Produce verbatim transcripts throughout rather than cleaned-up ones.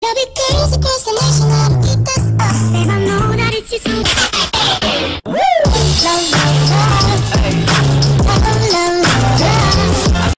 There'll be girls across the nation that'll keep this up. And I know that it's just so. Love, love, love. Love, love, love, love.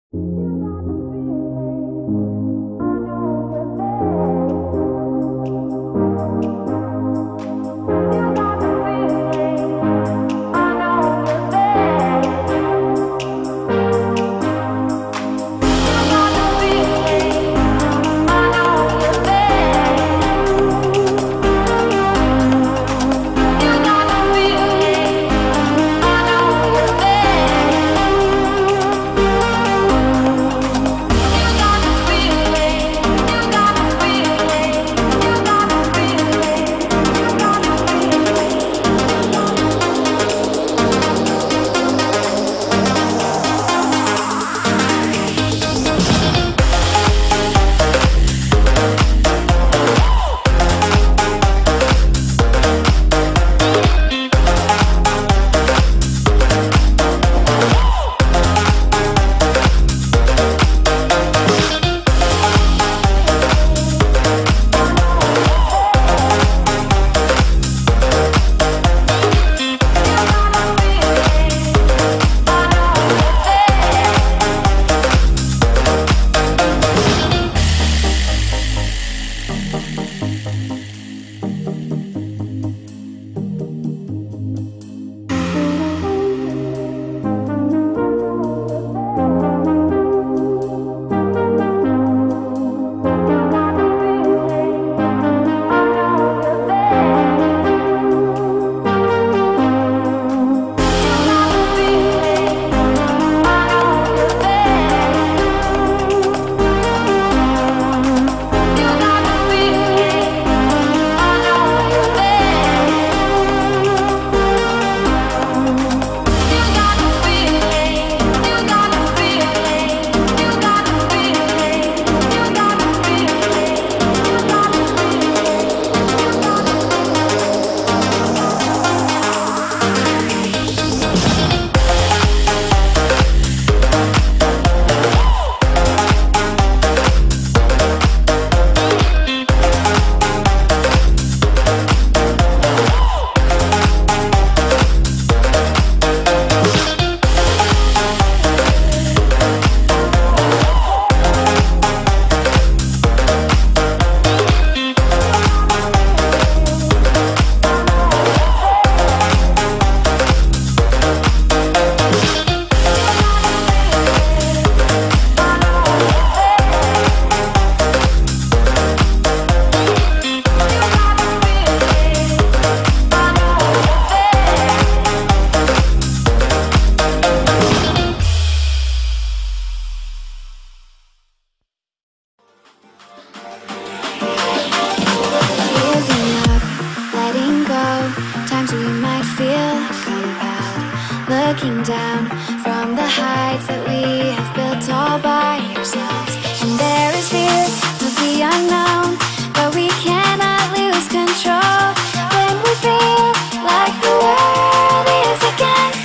Looking down from the heights that we have built all by ourselves. And there is fear of the unknown, but we cannot lose control when we feel like the world is against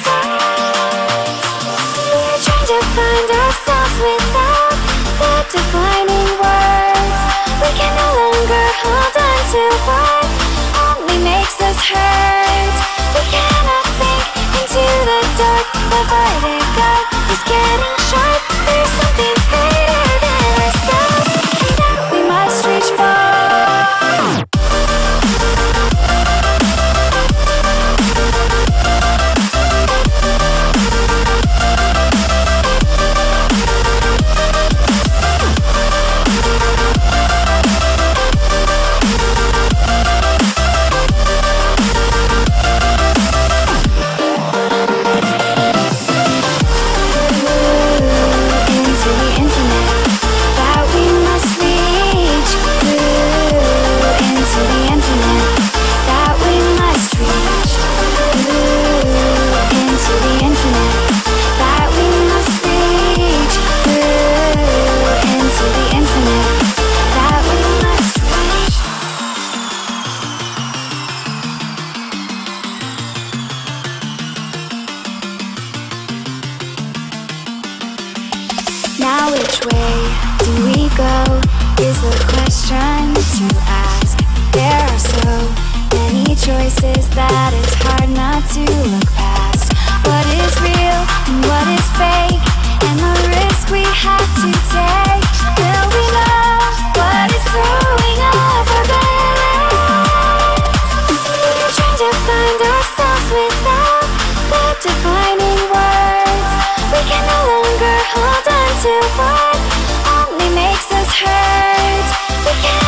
us. We're trying to find ourselves without the defining words. We can no longer hold on to what only makes us hurt. We cannot sink into the dark. The vertigo is getting sharp. There's something greater than ourselves that we must reach for. choices that it's hard not to look past what is real and what is fake, and the risk we have to take. Will we know what is throwing off our balance? We're trying to find ourselves without the defining words. We can no longer hold on to what only makes us hurt. We can